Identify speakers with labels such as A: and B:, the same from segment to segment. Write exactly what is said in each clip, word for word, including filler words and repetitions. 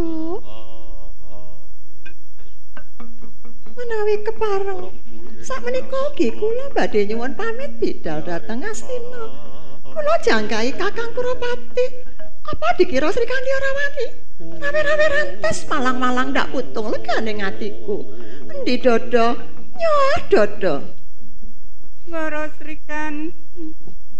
A: Ibu. Menawi kepareng sakmenika ugi kula badhe nyuwun pamit bidhal dhateng Astina. Kula jangkai Kakang Kurapati. Apa dikira Sri Kandi ora wani? Rawe-rawe rantes malang-malang ndak putung legane atiku. Endi dodo? Nyoh dodo.
B: Wara Sri Kandi.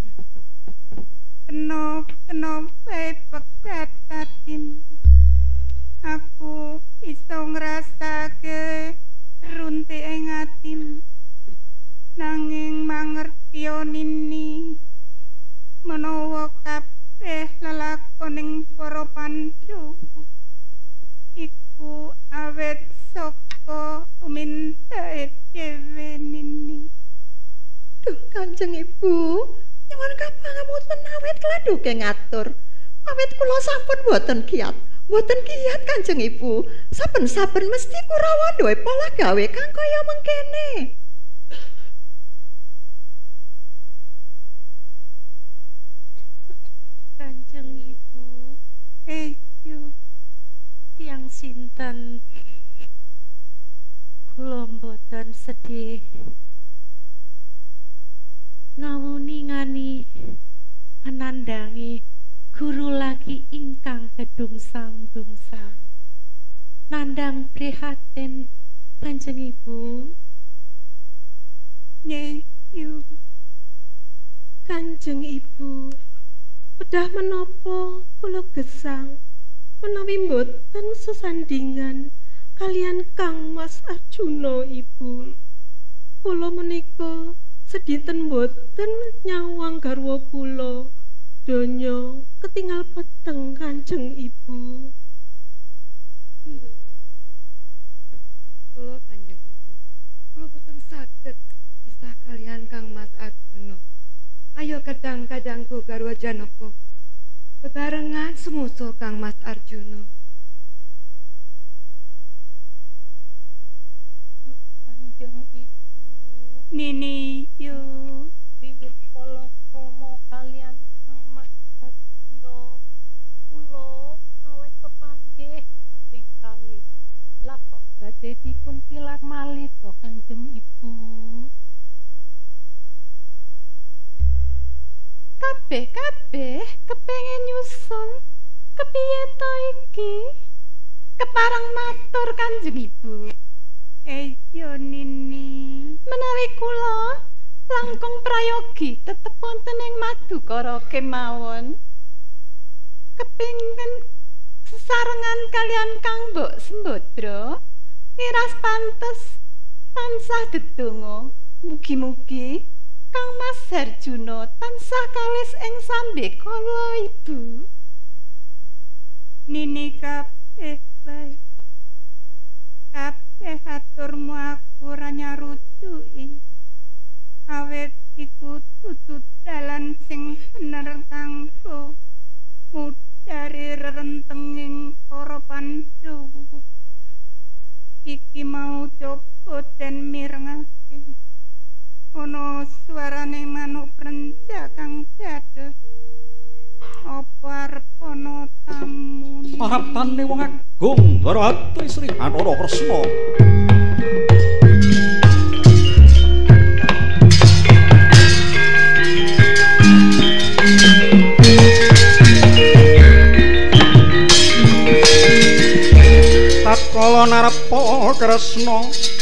B: Kena kena bae pegat katim. Aku iso ngrasake runtik ing atim. Nanging mangertya nini menawa kabeh lelakoning para Pandhawa iku awet saka tumindake dhewe nini.
A: Duh Kanjeng Ibu, nyuwun kapangapunten awit kladhuke ngatur. Awit kula sampun boten kiyat. Boten kiyat Kanjeng Ibu. Saben-saben mesti Kurawa duwe pola gawe kang kaya mengkene.
C: Kanjeng Ibu,
B: Eyo,
C: tiyang sinten? Kula mboten sedih. Ngawuni ngani anandangi guru lagi ingkang kedungsang-dungsang. Nandang prihatin Kanjeng Ibu.
B: Nyeyo.
D: Kanjeng Ibu, pedah menapa kula gesang menawi mboten sesandingan kalian Kang Mas Arjuna Ibu. Kula menika sedinten mboten nyawang garwa kula donya ketingal peteng Kanjeng Ibu.
E: Kula Kanjeng Ibu, kula boten saged pisah kalian Kang Mas Arjuna. Ayo kadang-kadangku garwa Janaka. Bebarengan semuso Kang Mas Arjuna.
C: Kanjeng Ibu,
B: Nini yo.
C: wiwit kala krama kalian Kang Mas Arjuna, kula awet kepanggih kaping kalih. Lah kok badhe dipun tilar malih to Kanjeng Ibu?
B: Kabeh-kabeh kepengin nyusul. Kepiye to iki? Kepareng matur Kanjeng Ibu. Eyo Nini. Menawi kula langkung prayogi tetep wonten ing Madukara kemawon. Kepingin sesarengan kalian Kang Mbok Sembodra. Miras pantes tansah dedonga. Mugi-mugi Kang Mas Arjuna tansah kalis ing sambe kala Ibu. Nini kabeh bae. Kabeh aturmu aku ora nyarujuki. Awet iku dudu dalan sing bener kanggo ngudari rerentenging para Pandhawa. Iki mau coba den mirengake. Ana suarane manuk prenjak kang dados. Apa arep ana tamu?
F: Paraptane wong agung Dwarawati Sri Anara Kresna. Tatkala narepa Kresna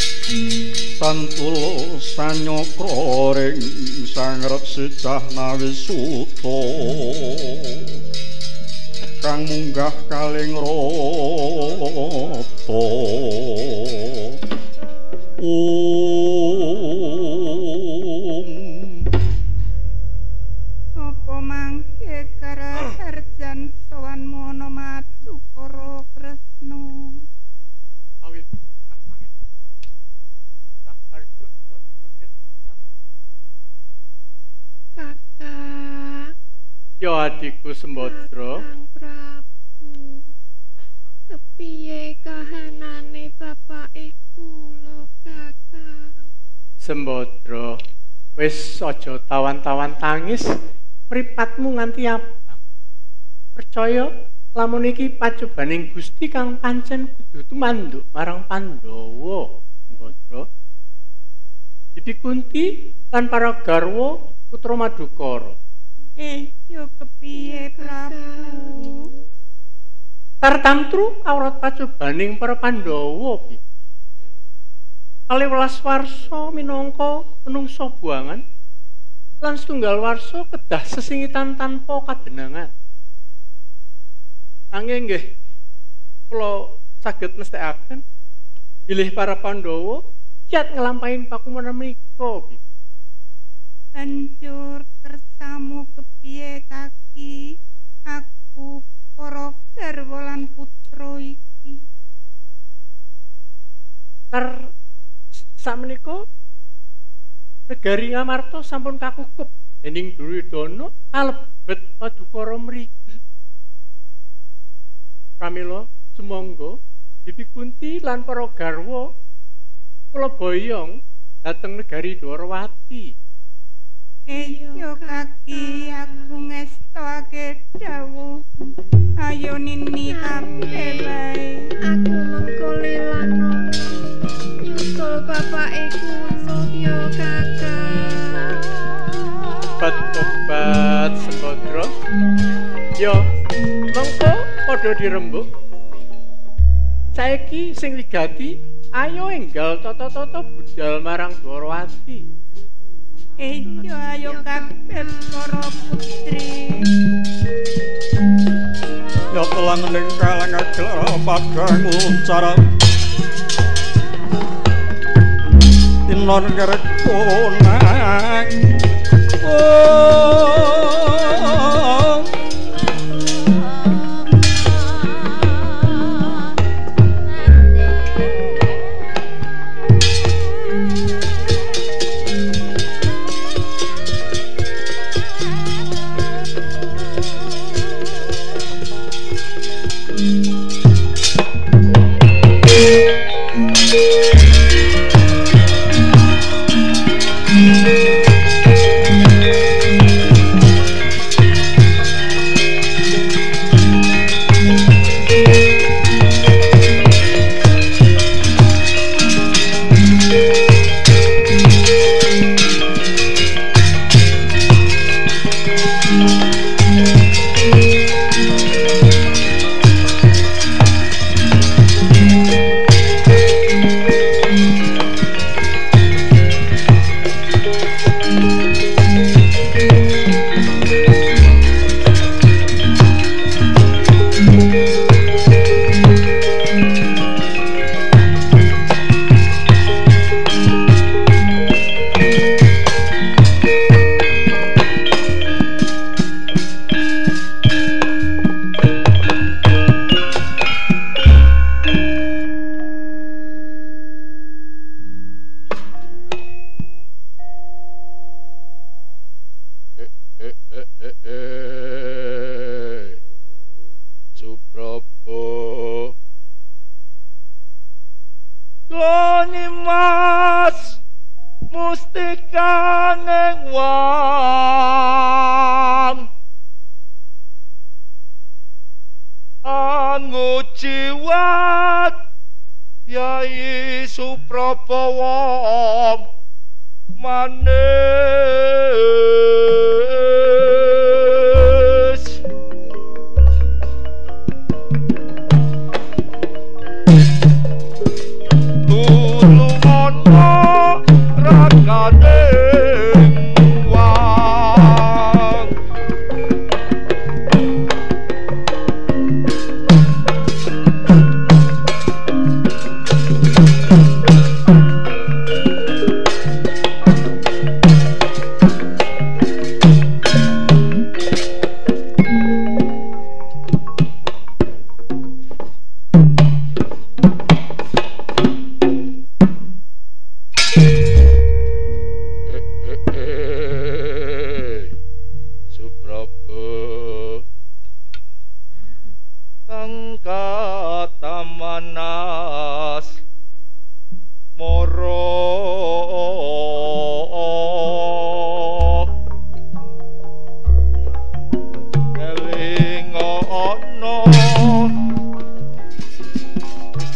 F: Tantulo sanyokra ring sang Reksitah Nawisuta kang munggah kaling rata um
B: Apa mangke karaharjan sowan mono Madukara Kresna.
G: Awit
D: Kakang,
G: yo adikku Sembodra.
D: Kakang Prabu, kepiye kahanane bapake kula Kakang?
G: Sembodra, wis aja tawan-tawan tangis, mripatmu nganti abang. Percaya lamun iki pacobaning Gusti kang pancen kudu tumanduk marang Pandhawa, Sembadra. Bibi Kunti lan para garwa putra Madukara.
B: Eh, yo kepiye Prabu?
G: Tartamtru awrat pacobaning para Pandhawa, Bibi. Kalih welas warsa minangka menungsa buangan lan setunggal warsa kedah sesingitan tanpa kadenangan. Angin nggih kula saged mestekaken bilih para Pandhawa kiat ngelampahin pakumenan menika, Bibi.
B: Banjur kersamu kepiye Kaki? Aku para garwa lan putra iki.
G: Kar sakmenika negari Ngamarta sampun kakukup dening Duryudana kalebet Padukara mriki. Pramila sumangga Bibi Kunti lan para garwa kula boyong dhateng negari Dwarawati.
B: Eyo Kaki, aku ngestokake dawuh. Ayo nini kabeh bae.
D: Aku mengko lilana nyusul bapake kula ya Kakang.
G: Obat-obat Sembadra. Ya, mengko padha dirembuk. Saiki sing wigati ayo enggal tata-tata budal marang Dwarawati.
B: Eyo ayo kabeh para putri.
F: Ya telang ning kalangan gelar padang uncara tinon ngerek konang oh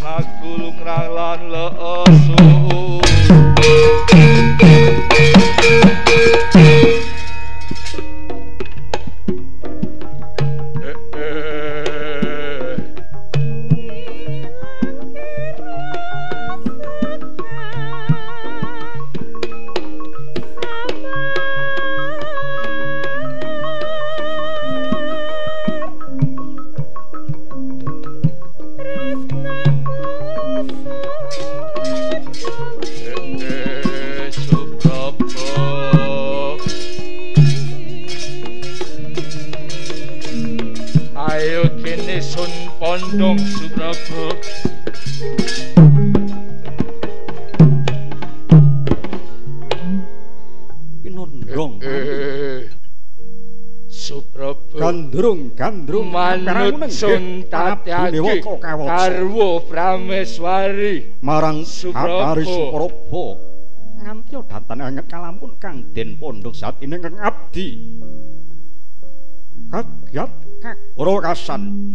H: lagu lungrang lan lesu Pondong Subrabo
F: Pinondong
H: eh, Subrabo
F: Gandrung Gandrung
H: manut sun tatyagi karwo Prameswari
F: marang
H: Subrabo
F: Suprabo nganti datan anget kalampun kang den pondok satine kang abdi kagiat kakoro kasan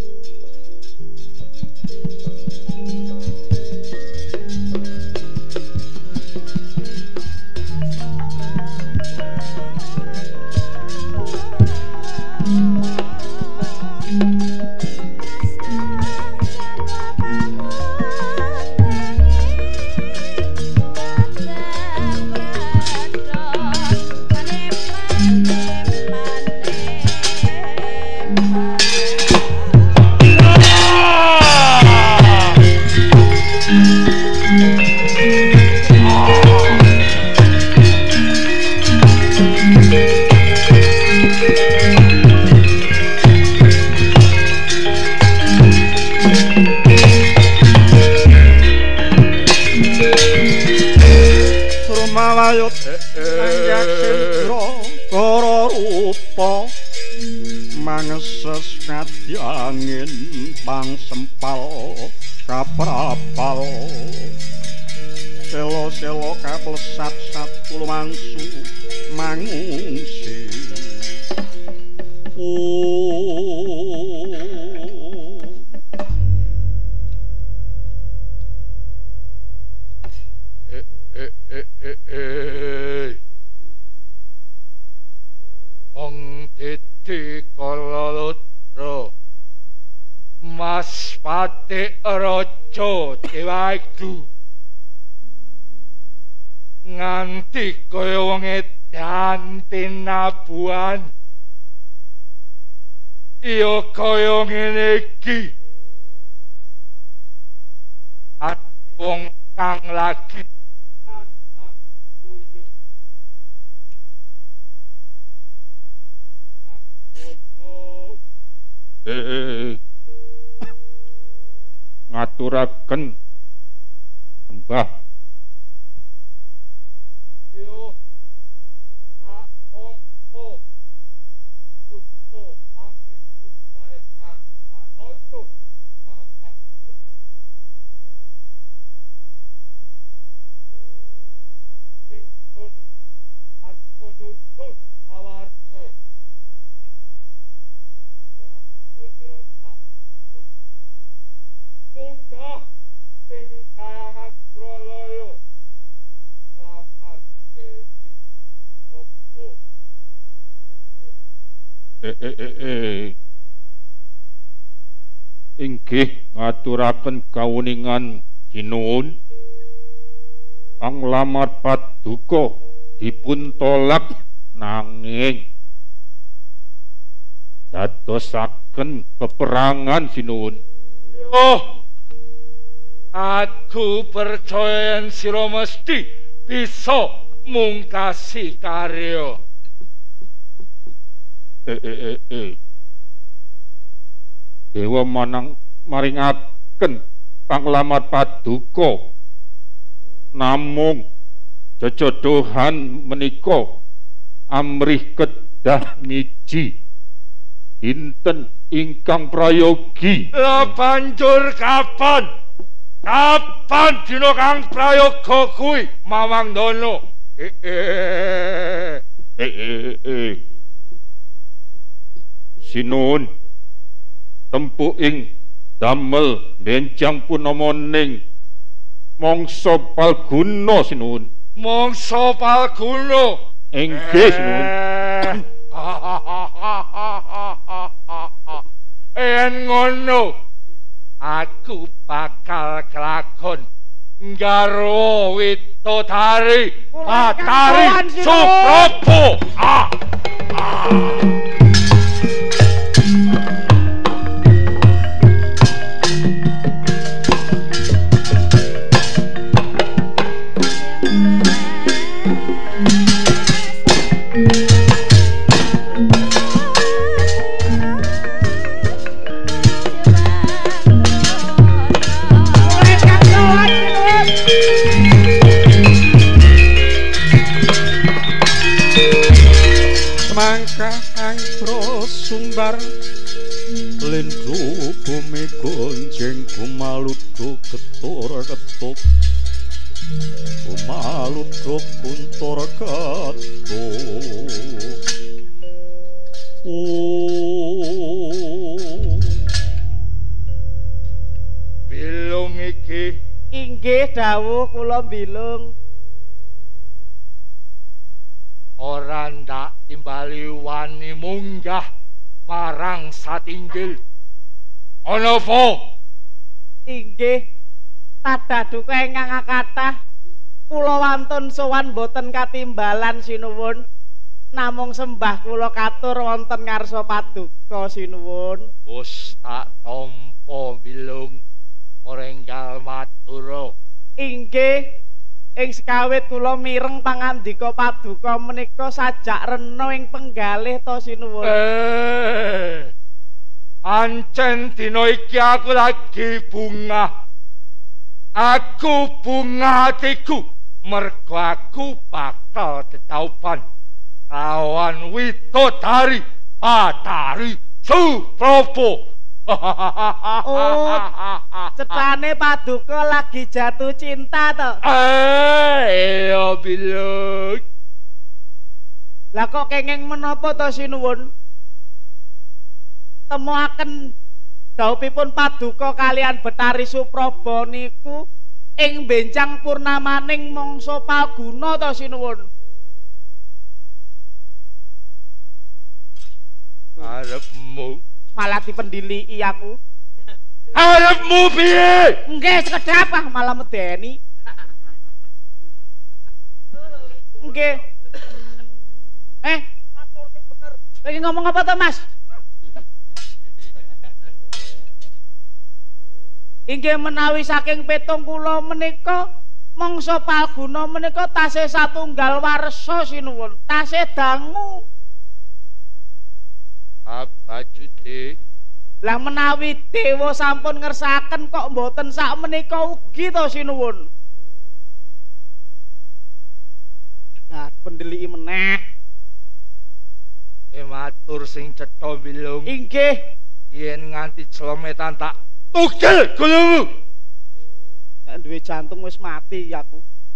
F: Layut sanjak sendro koro rupa mangeses ngadi angin pang sempal kaprapal selo-selo kaplesat satu mangsu mangungsi oh
H: Wong Didi Kalalotra Mas Pati Raja Dewagu nganti kaya wong edan tinabuhan iya kaya ngene iki wong kang lagi
F: eh ngaturaken sembah
H: yo ako kusto angke kustae anoto Pun arkonutun awarto munggah ing kayangan Troloyo lamar kewi opo
F: eh eh eh eh inggih ngaturaken kawuningan jinuwun ang lamar paduka dipun tolak nanging dadosaken peperangan sinuwun
H: yo aku percaya yen sira mesti bisa mungkasi karya
F: eh eh eh eh dewa manang maringaken panglamar paduka namung jejodohan menika amrih kedah miji dinten ingkang prayogi
H: lah banjur kapan kapan dina kang prayoga kuwi Mamang Dono eh eh
F: eh eh eh sinuwun tempu ing damel benjang punama ning mangsa Palguna sinuwun.
H: Mangsa Palguna.
F: Inggih sinuwun.
H: Yen ngono aku bakal kelakon nggarwa Widodari Batari Suprabo. Ah. Ah.
F: Mangkang prosumbar lendru bumi gonjeng kumaludo ketor ketok kumaludo kuntor ketok oh
H: bilung iki
I: inggih dawuh kula bilung
H: ora ndak timbali wani munggah marang satinggil. Ana apa?
I: Inggih, tadah duka ingkang kathah kula wantun sowan boten katimbalan sinuwun. Namung sembah kula katur wonten ngarsa paduka sinuwun.
H: Wis tak tampa bilung ora enggal matur.
I: Inggih, ing sekawit kula mireng pangandika paduka menika sajak rena ing penggalih to sinuwun.
H: Eh. Ancen dina iki aku lagi bunga. Aku bunga atiku mergo aku bakal tetaupan lawan Widodari Batari Suprabo.
I: Oh, cetane paduka lagi jatuh cinta to.
H: Eh, iya bilung.
I: Lah kok kenging menapa to sinuwun? Temuaken dawuhipun paduka kalian Betari Suprabo niku ing benjang purnamaning mangsa Palguna to sinuwun.
H: Arepmu
I: malah dipendiliki aku.
H: Arepmu piye?
I: Nggih sekedap ah malah medeni. Nggih. Eh, atur sing bener. Lagi ngomong apa to, Mas? Inggih menawi saking petung kula menika mangsa Palguna menika tasih satunggal warsa sinuwun. Tasih dangu.
H: Apa jute?
I: Lah menawi dewa sampun ngersaken kok mboten sak menika ugi to sinuwun. Nah, pendeliki meneh.
H: E matur sing cetha bilung.
I: Inggih,
H: yen nganti clemetan tak tugel gulumu.
I: Nek duwe jantung wis mati aku.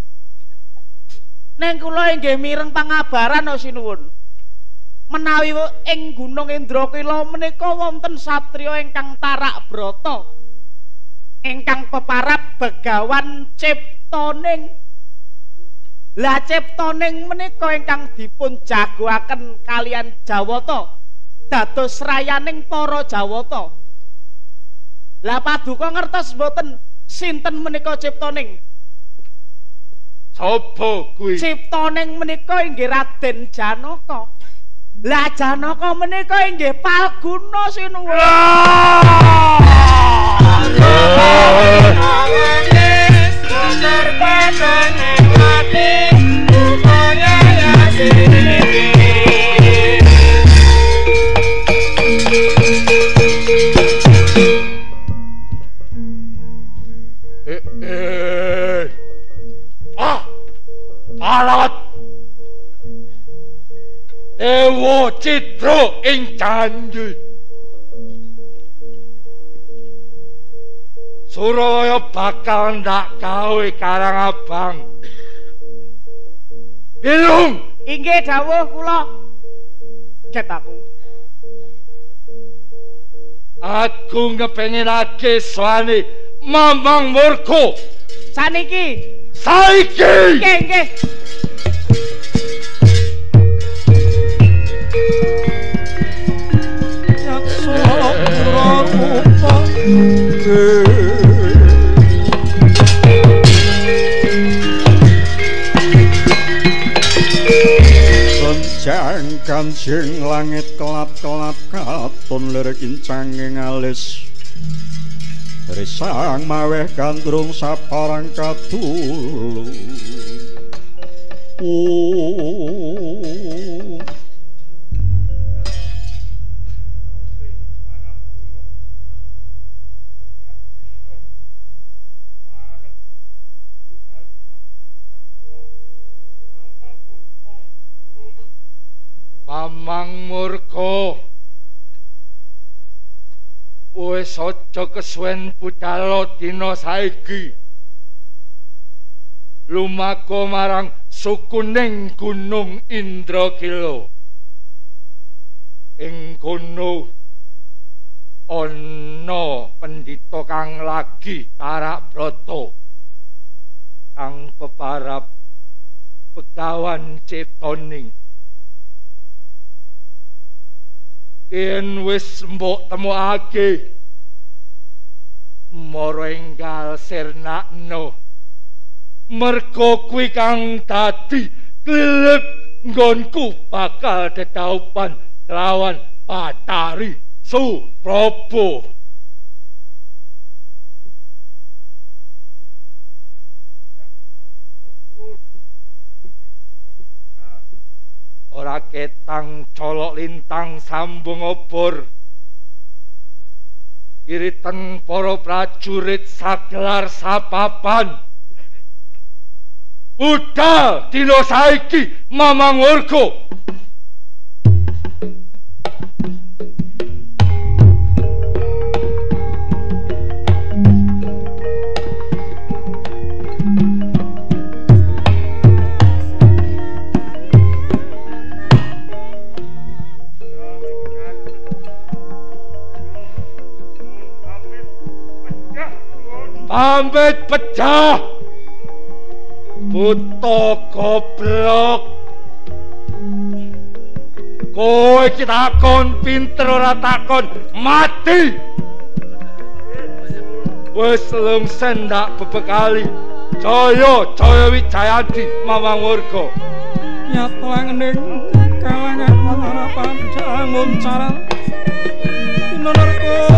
I: Neng kula inggih mireng pangabaran to sinuwun. Menawi ing Gunung Indrakila menika wonten satriya ingkang tarak brata ingkang peparab Begawan Ciptaning. Lah Ciptaning menika ingkang dipun jagoaken kalian Jawata dados rayaning para Jawata. Lah paduka ngertos mboten sinten menika Ciptaning?
H: Sapa kuwi?
I: Ciptaning menika inggih Raden Janaka. Lah Janaka menika inggih Palguna sinuwun.
H: Eh, eh. Ah, alat. Ewo Citra ing janji. Suraya bakal ndak gawe Karang Abang. Bilung.
I: Inggih dawuh kula. Ket aku.
H: Aku ngepenginake soane Mamang Murko.
I: Saniki.
H: Saiki.
I: Nggih, nggih.
F: Yaksa rupa Senjang kancing langit kelap-kelap katon lirik incanging alis Risang maweh gandrung saparang kadulu Oh
H: Mamang Murko wis aja kesuwen budal dina saiki lumaku marang sukuning Gunung Indrakila ing kono ana pendhita kang lagi tarak brata kang peparap Begawan Ciptaning. Yen wis mbok temokake mara enggal sirnakno merga kuwi kang dadi klilip nggonku bakal dedaupan lawan Batari Supraba. Ora ketang colok lintang sambung obor iriten para prajurit sagelar sapapan budal dina saiki Mamang Murko. Pamit pecah buta goblok kowe iki takon pinter ora takon mati wis lungsen ndak bebekali Jaya Jaya Wijayanti Mamang Murko
F: nyatlangening kalangan harapan jangun cara Narko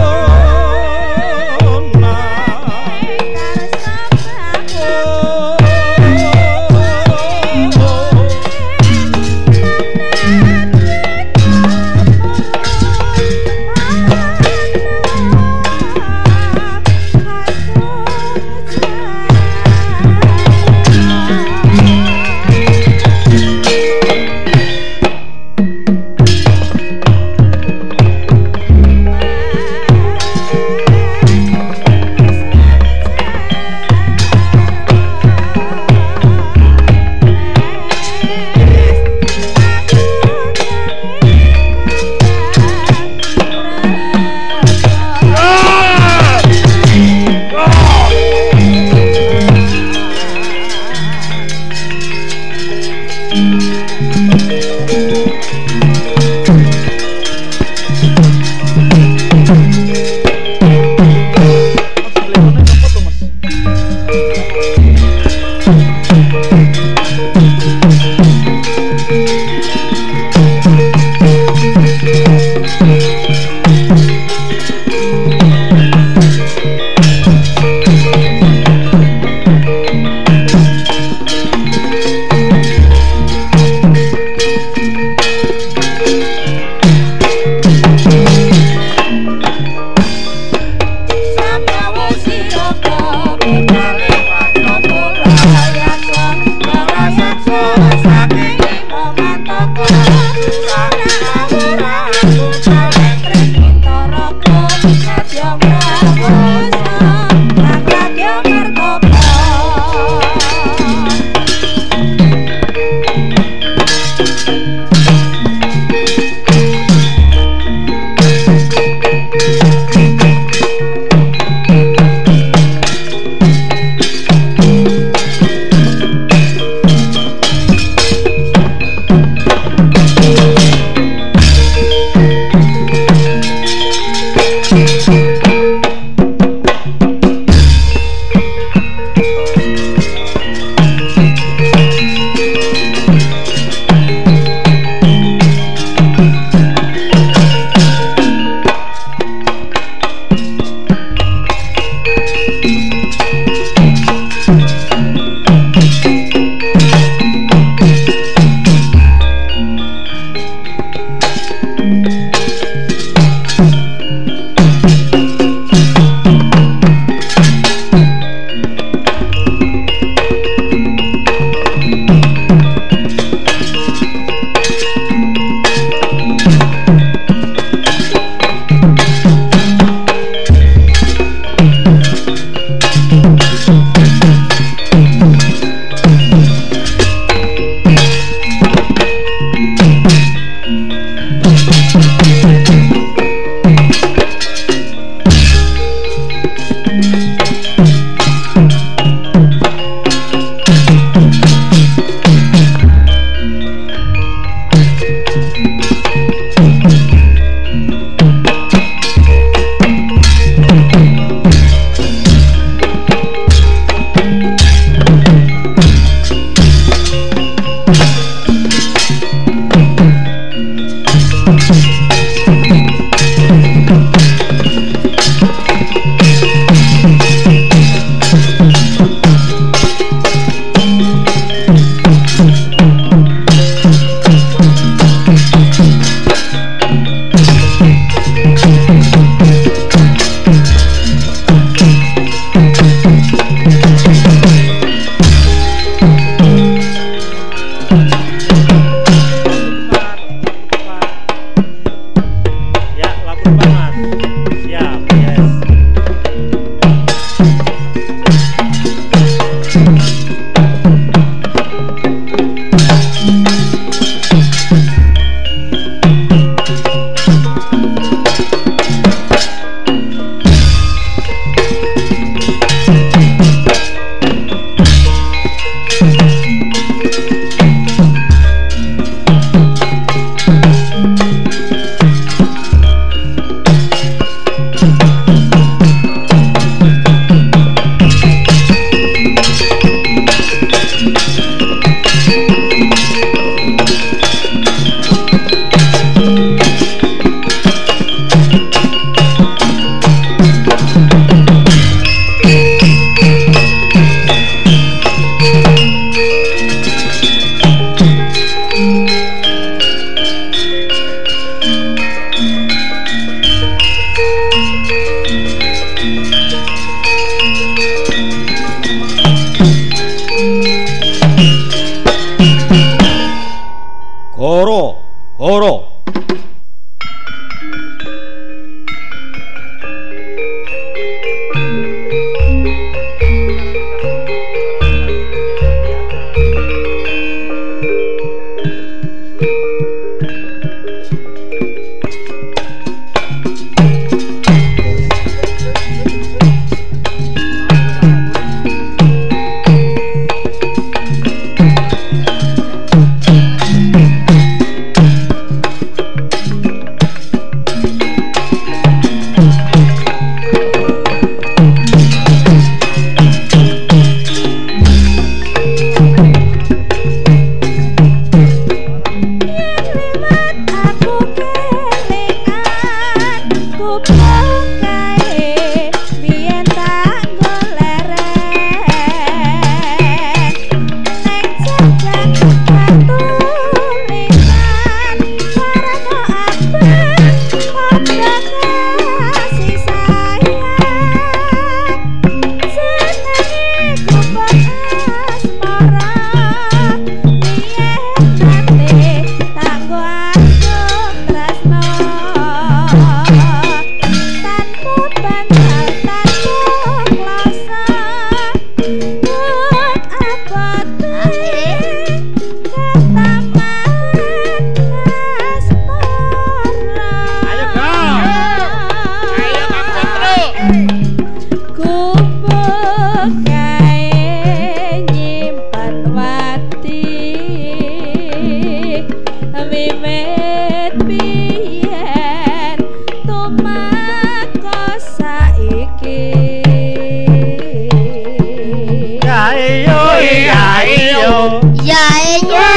I: iyo iya iyo
J: ya iyo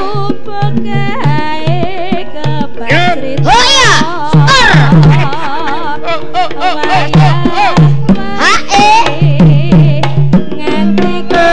B: Pekae kepatrit
J: oh iya skor hae
B: nganti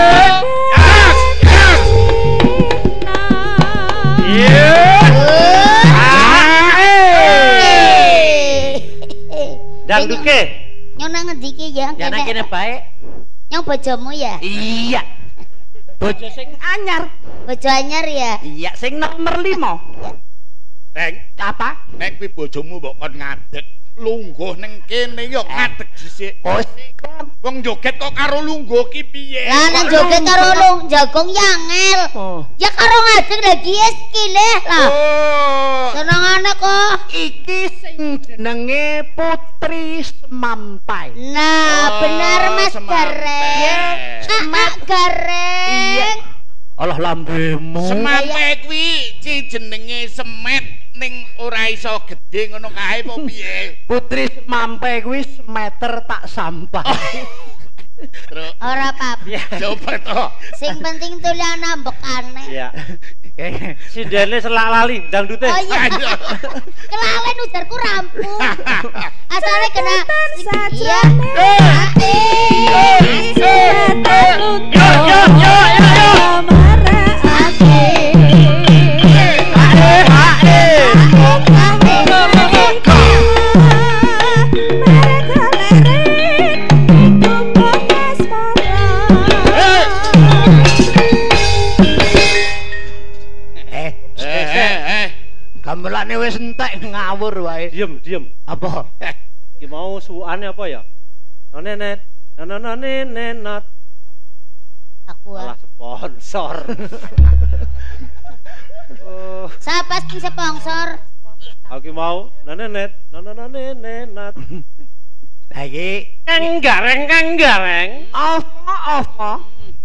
I: Dangduke.
J: Nyong nang ngendi ki ya?
I: Ya nang kene bae.
J: Nyong bojomu ya?
I: Iya. Bojo sing anyar.
J: Bojo anyar ya?
I: Iya, sing nomor lima.
K: Neng,
I: apa?
K: nek kuwi bojomu mbok kon ngadeg, lungguh ning kene yo ngadeg dhisik.
I: Oh,
K: wong joget kok karo lungguh ki piye?
J: Lah nek joget karo lung jagong yangel.
I: Oh.
J: Ya karo ngadeg lagi es kileh lah.
K: Oh.
J: Senengane kok.
I: Iki sing jenenge Putri Semampai.
J: Nah,
K: Oh,
J: benar Mas
K: Semampai.
J: Gareng. Ah, Gareng.
I: Iya. Allah lambemu.
K: Semampai kuwi ci jenenge semet ning ora iso gedhe ngono kae apa piye?
I: Putri Semampai kuwi semeter tak sampah.
K: Terus
J: Ora apa-apa.
K: coba to.
J: Sing penting tulian nambekane.
I: Iya. Sindene selak lali dangdute.
J: Oh iya. Kelalen ujarku rampung. Asale kena iya.
I: Yo yo yo yo yo. Gamelane wis entek ngawur wae.
L: Diem, diem.
I: Apa?
L: Iki mau suwane apa ya? Nonenet, nononenet.
J: Aku
L: Malah sponsor. Oh,
J: siapa sing sponsor?
L: aku mau nonenet, nononenet.
I: Lah iki
L: Kang gareng, kang gareng.
I: apa apa?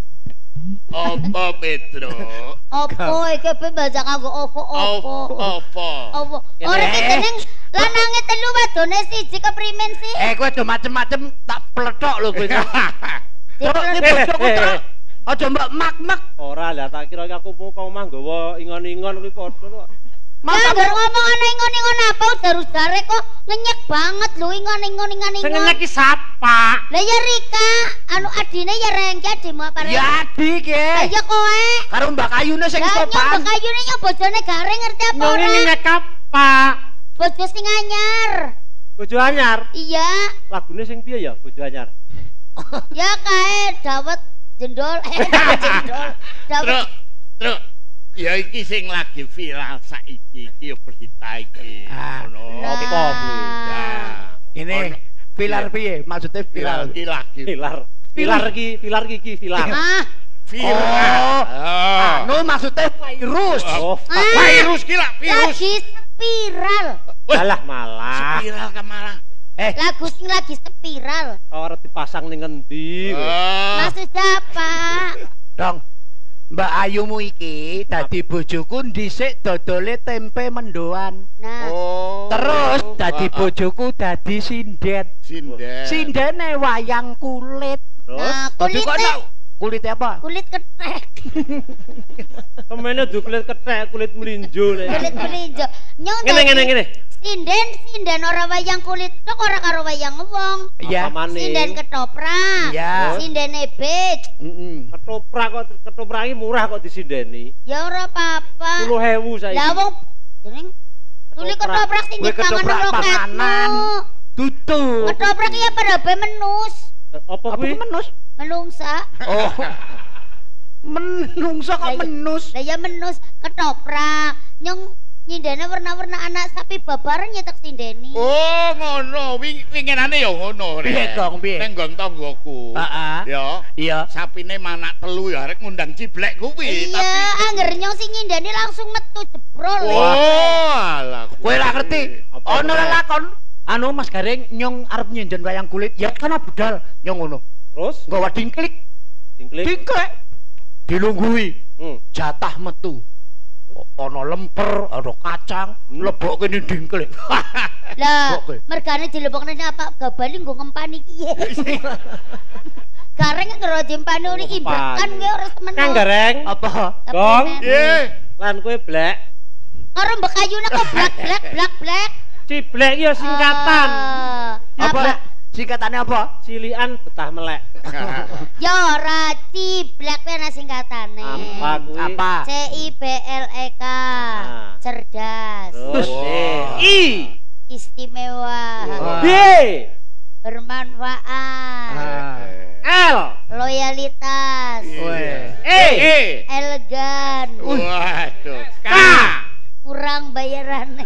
K: Apa Pedro?
J: Opo iki ben baca kanggo opo opo.
K: Apa?
J: Opo. Ora iki jeneng lanange telu wadone siji keprimen sih?
I: Eh kowe aja macem-macem tak plethok lho kowe. Terus iki
L: Eh,
I: bojoku
L: eh,
I: terus.
L: eh.
I: Aja mbok mak-mak.
L: Ora lah tak kira aku mau kau mah nggawa ingon-ingon kuwi padha kok.
J: Masa ngger ngomong ana ingon-ingon apa ujar-ujare kok ngenyek banget lho ingon-ingon ingon-ingon.
L: Sing ngeki sapa?
J: Lah ya Rika, anu adine ya Rengki adimu apa Rengki?
I: Ya di ki.
J: Lah ya kowe.
I: Karo Mbak Kayune sing
J: Lah
I: sopan.
J: nyok kayune nyok bojone gareng ngerti apa
L: Nyong
J: ora?
L: ini ngek apa?
J: Bojo sing anyar.
L: Bojo anyar.
J: Iya.
L: Lagune sing piye ya bojo anyar?
J: Ya kae dawet jendol eh dawet jendol. Dawet.
K: Terus terus ya iki sing lagi viral saiki iki ya berita iki.
I: Ah,
K: Ngono.
I: apa kuwi?
K: Nah,
I: Ini pilar piye? Maksudnya
K: viral
I: pilar.
K: iki lagi.
L: Pilar. Pilar iki, pilar iki pilar.
J: Ah,
K: Viral.
I: Oh. Anu maksudnya virus.
L: Oh,
J: ah.
K: Virus ki lah, virus.
J: Lagi spiral.
L: alah malah.
K: Spiral ke malah.
I: Eh,
J: Lagu sing lagi spiral.
L: Ora dipasang ning endi kowe?
K: Oh.
J: Maksudnya apa?
I: dong. Mbak Ayumu iki dadi bojoku dhisik dodole tempe mendoan.
J: Nah,
K: Oh.
I: Terus dadi
K: Ah, ah.
I: bojoku dadi sinden.
K: Sinden.
I: Sindene wayang kulit.
L: Terus
J: nah
I: Tadi kok
J: kulitnya
I: nak kulit apa?
J: kulit ketek,
L: pemene du kulit kethek, kulit melinjo nek.
J: kulit melinjo. Nyong
L: Ngene ngene ngene.
J: Sinden, sinden ora wayang kulit tok ora karo wayang wong.
I: Iya.
L: Apa maning?
J: Sinden ketoprak.
I: Iya.
J: Sinden ebek.
I: Heeh.
L: Ketoprak kok ketoprak iki murah kok disindeni.
J: Ya ora apa-apa.
L: sepuluh ribu saiki.
J: Lah wong jeneng tuli ketoprak sing
I: Kuwi
J: dipangan
I: ketoprak
J: karo
I: panganan. Dudu.
J: Ketoprak ya pada menus.
L: Eh, Apa
I: Apa
L: kuwi?
I: ku menus?
J: Menungsa.
I: Oh. Menungso
J: Lah
I: kok
J: ya-
I: menus.
J: Lah ya menus ketoprak. Nyong nyindene warna-warna anak sapi babaran nyetek sindeni.
K: Oh, ngono. Wing winginane ya ngono. Rek.
I: Piye, Gong, piye?
K: Ning nggon tanggoku.
I: Heeh.
K: Ya.
I: Iya.
K: Sapine manak telu ya arek ngundang ciblek kuwi,
J: Iya, angger nyong sing nyindeni langsung metu jebrol.
K: Oh, alah.
I: Kowe ra ngerti.
L: Apa
I: Ono
L: ora?
I: lelakon. Anu Mas Gareng nyong arep nyenjen wayang kulit. Ya kan budal nyong ngono.
L: Terus
I: Nggawa dingklik.
L: dingklik.
I: Dingklek. Dilunggui.
L: Hmm.
I: Jatah metu. Ono lemper, ada kacang,
L: Hmm.
I: lebokke ning dingklik.
J: Lah,
I: Oke.
J: mergane dilebokne apa? Gabali nggo ngempani kiye. Gareng karo dimpani uri imbrakan kowe ora temen.
L: Kang Gareng.
I: Apa?
L: Gong.
K: Nggih.
L: Lan kowe blek.
J: Karo mbek kayune kok blak blak blak blak.
L: Ciblek ya singkatan.
I: Apa? Singkatannya apa?
L: Cilian betah melek.
J: Ya ora ciblek kuwi ana singkatane.
L: Apa kuwi?
I: Apa?
J: C I B L E K. Cerdas.
L: Terus I
J: istimewa.
L: B
J: bermanfaat.
L: L
J: Loyalitas.
L: E
J: Elegan.
K: Waduh. K
J: Kurang bayaran.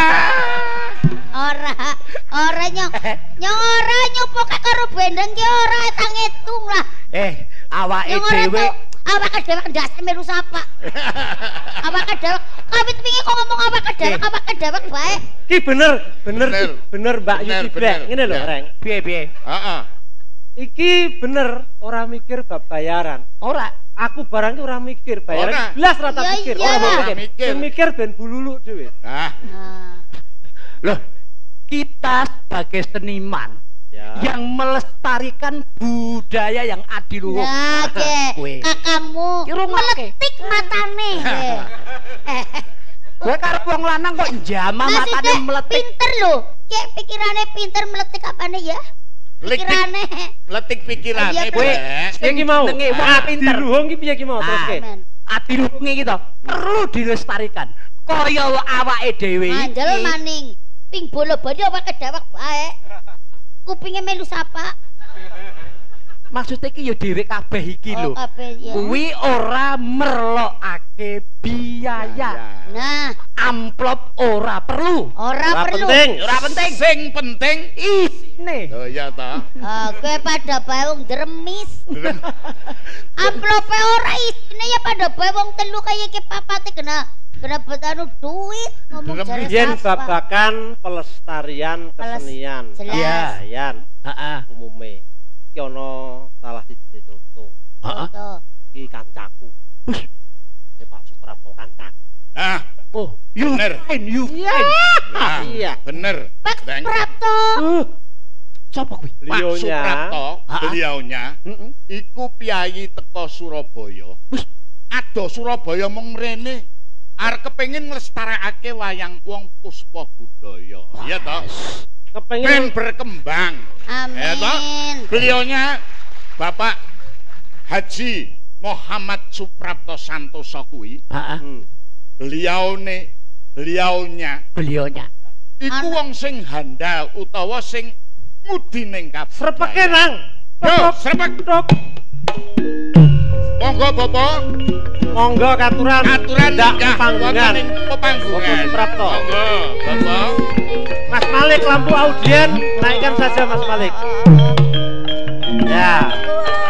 J: Ora, ora nyong. Nyong ora nyopoke karo bendeng ki ora tak ngitung lah.
I: Eh, awake dhewe
J: awake dhewe ndase melu sapa. Awake dhewe kawit wingi kok ngomong awake dhewe, awake dhewe bae.
L: Ki bener, bener, bener Mbak Yu Ciblek. Ngene lho, Reng.
I: Piye-piye?
L: Heeh. Iki bener ora mikir bab bayaran.
I: Ora.
L: Aku barang ki ora mikir bayaran. Blas ora tak mikir.
I: Ora
L: mikir. Sing mikir ben bululuk dhewe.
K: Nah.
I: Loh, kita sebagai seniman ya, yang melestarikan budaya yang adiluhung.
J: Nah, ke kakangmu meletik matane.
I: Kowe karo wong lanang kok njama matane meletik.
J: Pinter lho. Kek pikirane pinter meletik apane ya? Pikirane.
K: Meletik pikirane,
J: kowe.
L: Iki mau adiluhung ki piye ki mau teruske?
I: Adiluhung iki to perlu dilestarikan. Kaya awake dhewe iki.
J: Andel maning. Ping bola-bali awake dhewe bae. Kupinge melu sapa?
I: Maksudnya iki ya dhewe kabeh iki lho. Kuwi ora merlokake biaya.
J: Nah,
I: amplop ora perlu.
J: Ora perlu.
I: Ora penting.
K: Sing penting
I: isine.
K: Oh iya ta.
J: Ah, kowe pada bae wong dremis. Amplope ora isine ya pada bae wong telu kaya iki papate kena kena betanu duit ngomong jare
L: yen babakan pelestarian kesenian.
I: Iya,
L: yan.
I: Heeh.
L: Umume iki ana salah siji contoh.
J: Heeh.
L: Iki kancaku. Wis. Pak Suprapto kancaku.
K: Nah,
I: oh, you
K: bener.
I: fine, you
L: Iya.
K: Nah,
L: iya.
K: Bener.
J: Pak Suprapto.
I: Uh. Sapa kuwi?
K: Pak Suprapto, beliaunya iku piyayi teko Surabaya. Wis ado Surabaya mung mrene. Arep kepengin nglestarekake wayang wong puspa budaya. Iya toh? Kepengin berkembang.
J: Amin.
K: Ya toh? Beliaunya Bapak Haji Muhammad Suprapto Santoso kuwi.
I: Heeh.
K: Beliaune, beliaunya,
I: beliaunya
K: iku wong sing handal utawa sing ngudi ning kabeh.
L: Srepeke nang.
K: Yo, srepek. Monggo Bapak.
L: Monggo katuran.
K: Katuran
L: ndak panggungan
K: ning pepanggungan.
L: Suprapto.
K: Monggo, Bapak.
L: Mas Malik lampu audien naikkan saja Mas Malik. Ya.